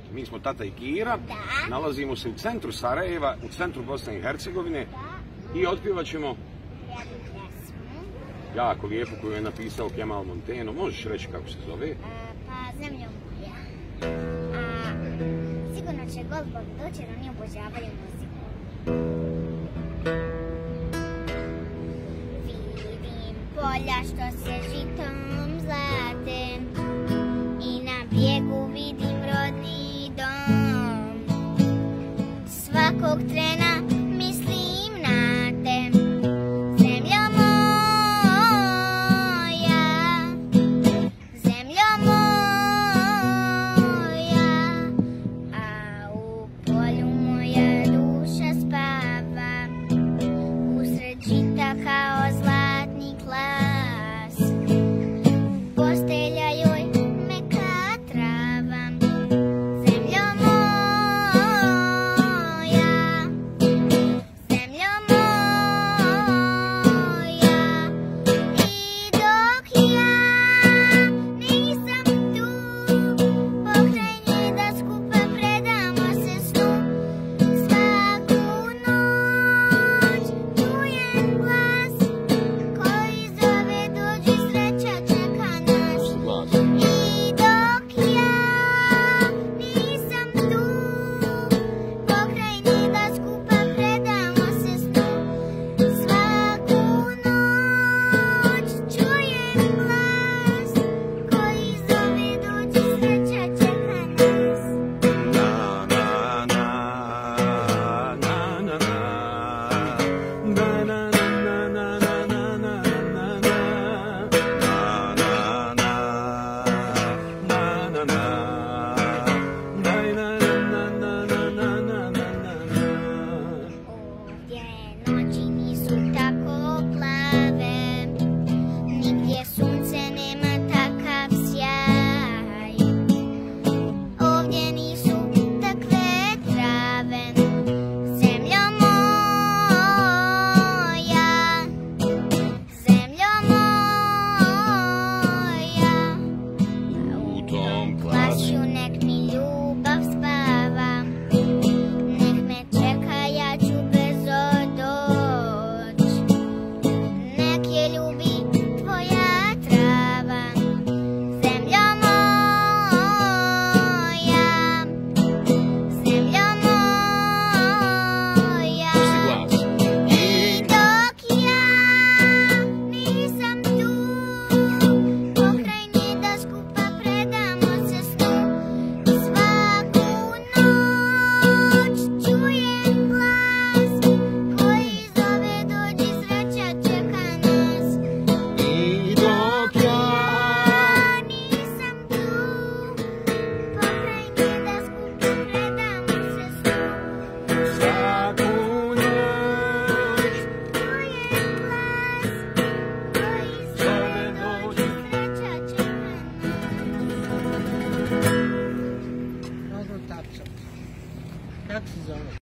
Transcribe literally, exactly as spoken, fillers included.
Mi smo tata i Kira, nalazimo se u centru Sarajeva, u centru Bosne i Hercegovine i otpjevat ćemo jako lijepo koju je napisao Kemal Monteno. Možeš reći kako se zove? Pa Zemljo moja. Sigurno će Goldberg doći, jer oni obožavaju muziku. Vidim polja što si